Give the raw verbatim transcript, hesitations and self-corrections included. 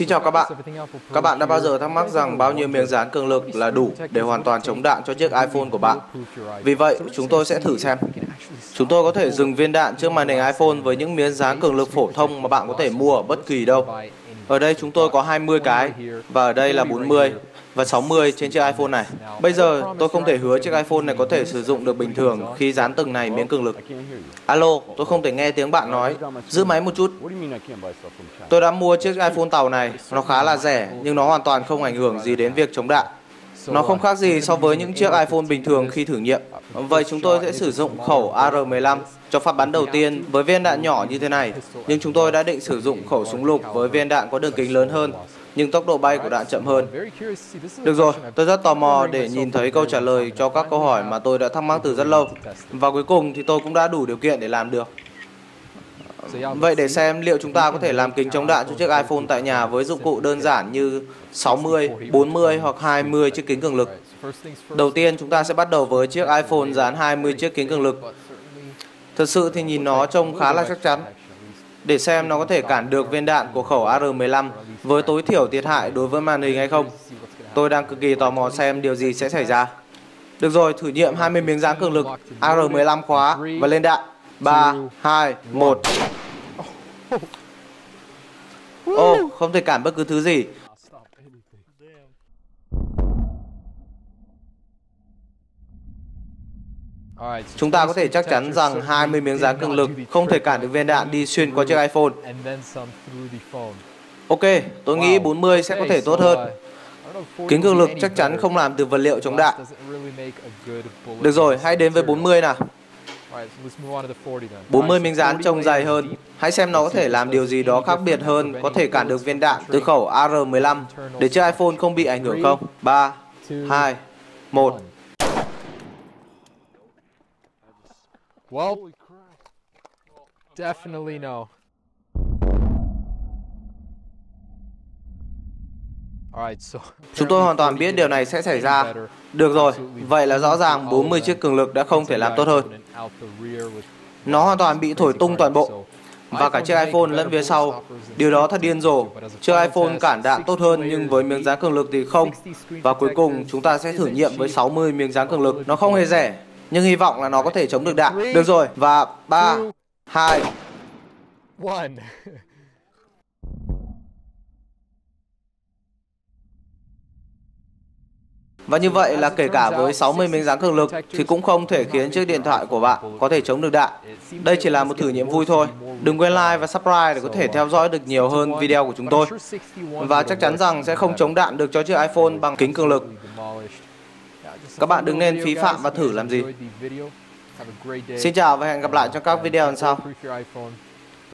Xin chào các bạn. Các bạn đã bao giờ thắc mắc rằng bao nhiêu miếng dán cường lực là đủ để hoàn toàn chống đạn cho chiếc iPhone của bạn? Vì vậy, chúng tôi sẽ thử xem. Chúng tôi có thể dừng viên đạn trước màn hình iPhone với những miếng dán cường lực phổ thông mà bạn có thể mua ở bất kỳ đâu. Ở đây chúng tôi có hai mươi cái, và ở đây là bốn mươi và sáu mươi trên chiếc iPhone này. Bây giờ, tôi không thể hứa chiếc iPhone này có thể sử dụng được bình thường khi dán từng này miếng cường lực. Alo, tôi không thể nghe tiếng bạn nói. Giữ máy một chút. Tôi đã mua chiếc iPhone tàu này. Nó khá là rẻ, nhưng nó hoàn toàn không ảnh hưởng gì đến việc chống đạn. Nó không khác gì so với những chiếc iPhone bình thường khi thử nghiệm. Vậy chúng tôi sẽ sử dụng khẩu A R mười lăm cho phát bắn đầu tiên với viên đạn nhỏ như thế này. Nhưng chúng tôi đã định sử dụng khẩu súng lục với viên đạn có đường kính lớn hơn, nhưng tốc độ bay của đạn chậm hơn. Được rồi, tôi rất tò mò để nhìn thấy câu trả lời cho các câu hỏi mà tôi đã thắc mắc từ rất lâu. Và cuối cùng thì tôi cũng đã đủ điều kiện để làm được. Vậy để xem liệu chúng ta có thể làm kính chống đạn cho chiếc iPhone tại nhà với dụng cụ đơn giản như sáu mươi, bốn mươi hoặc hai mươi chiếc kính cường lực. Đầu tiên chúng ta sẽ bắt đầu với chiếc iPhone dán hai mươi chiếc kính cường lực. Thật sự thì nhìn nó trông khá là chắc chắn. Để xem nó có thể cản được viên đạn của khẩu A R mười lăm với tối thiểu thiệt hại đối với màn hình hay không. Tôi đang cực kỳ tò mò xem điều gì sẽ xảy ra. Được rồi, thử nghiệm hai mươi miếng dán cường lực. A R mười lăm khóa và lên đạn. ba, hai, một. Ồ, oh, không thể cản bất cứ thứ gì. Chúng ta có thể chắc chắn rằng hai mươi miếng dán cường lực không thể cản được viên đạn đi xuyên qua chiếc iPhone. Ok, tôi nghĩ bốn mươi sẽ có thể tốt hơn. Kính cường lực chắc chắn không làm từ vật liệu chống đạn. Được rồi, hãy đến với bốn mươi nào. bốn mươi miếng dán trông dày hơn. Hãy xem nó có thể làm điều gì đó khác biệt hơn, có thể cản được viên đạn từ khẩu A R mười lăm để chiếc iPhone không bị ảnh hưởng không. ba, hai, một. Well, definitely no. Chúng tôi hoàn toàn biết điều này sẽ xảy ra. Được rồi, vậy là rõ ràng bốn mươi chiếc cường lực đã không thể làm tốt hơn. Nó hoàn toàn bị thổi tung toàn bộ, và cả chiếc iPhone lẫn phía sau. Điều đó thật điên rồ. Chiếc iPhone cản đạn tốt hơn nhưng với miếng dán cường lực thì không. Và cuối cùng chúng ta sẽ thử nghiệm với sáu mươi miếng dán cường lực. Nó không hề rẻ, nhưng hy vọng là nó có thể chống được đạn. Được rồi, và ba, hai, một. Và như vậy là kể cả với sáu mươi miếng dán cường lực thì cũng không thể khiến chiếc điện thoại của bạn có thể chống được đạn. Đây chỉ là một thử nghiệm vui thôi. Đừng quên like và subscribe để có thể theo dõi được nhiều hơn video của chúng tôi. Và chắc chắn rằng sẽ không chống đạn được cho chiếc iPhone bằng kính cường lực. Các bạn đừng nên phí phạm và thử làm gì. Xin chào và hẹn gặp lại trong các video lần sau.